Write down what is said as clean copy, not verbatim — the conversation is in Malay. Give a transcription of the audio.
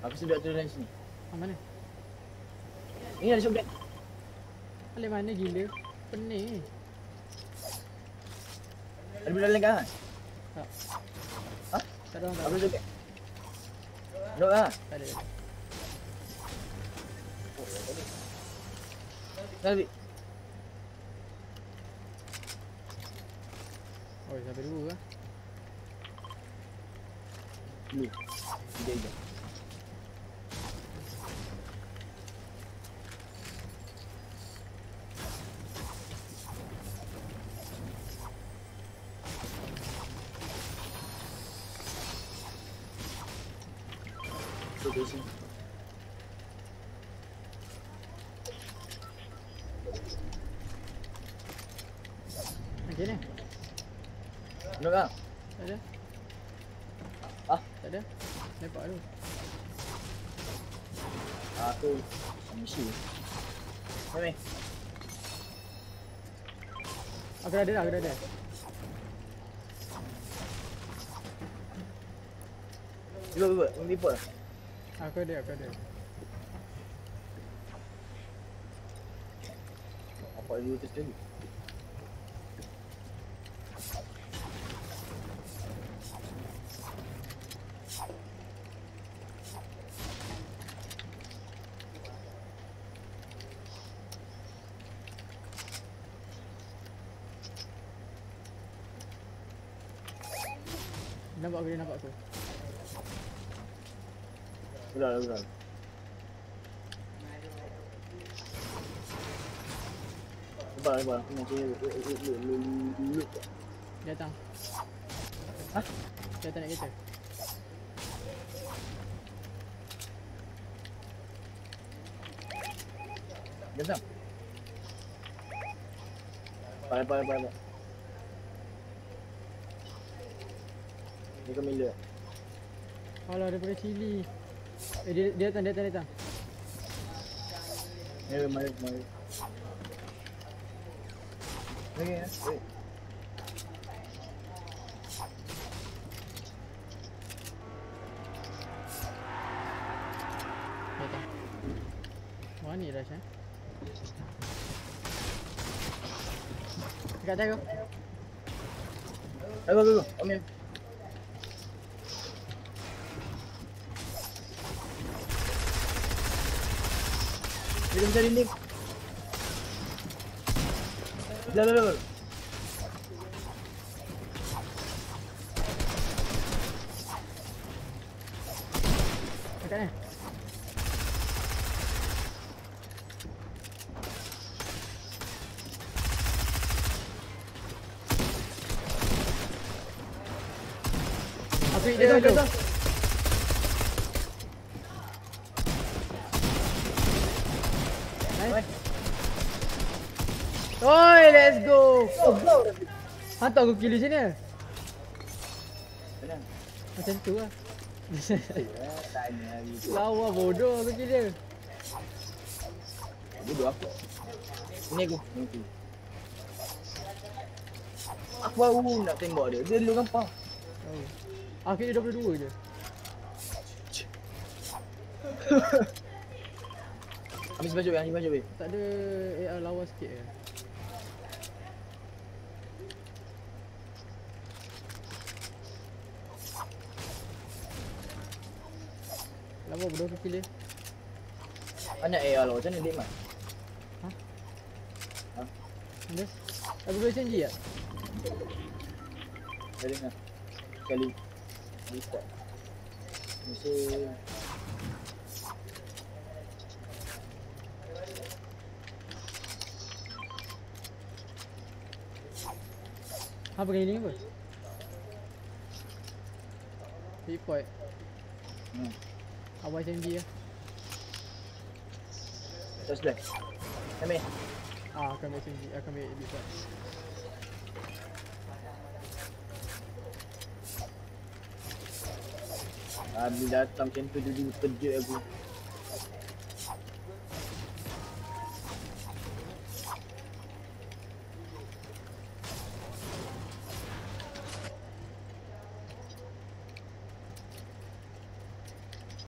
Aku sedap turun sini. Mana? Ini ada shotgun. Balik mana gila? Pening. Ada budak lain kan? Tak. Ha? Tak ada orang tak. Apa shotgun? Dok ah. Tak ada. Tadi. Oh, sampai dulu lah. Dulu. Dia. Sini. Macam ni? Dok ah. Tak ada. Ah, tak ada. Lepak tu. Aku misi. Mami. Aku dah ada. Cuba, meliput. Aku ada. Apa dulu tu sekali? Dia nampak aku. Udah. Lepas. Aku nak cari loot. Dia datang. Hah? Dia datang naik kereta. Dia datang. Lepas. Dia ke Miller. Alah, daripada Chili. Dia datang. Mari. Lagi ya. Datang. Wah, ni rush eh. Dekat atas aku. Go. Ambil. Dia mencari link. Dah. Dekat ni. Aku hit dia tu. Oi, let's go. Hantar aku kill sini. Tenang. Macam tu lah. Tanya gitu. Lawa bodoh aku kill dia. Bodoh aku. Ini aku. Aku baru nak tembak dia. Dia dulu gampang. Oh. Aku kill dia 22 je. Habis baju weh. Tak ada AR lawa sikit je. Lawa bodoh aku kill dia. Banyak AR lah. Macam mana dia mat? Ada? Aku boleh SMG tak? Dari mana? Sekali. Bisa. Mesti. Apa kali ni apa? Report. Awal SMG lah. Terus dah. Kami. Akan ambil SMG, akan ambil report. Bila datang macam tu dia terkejut aku.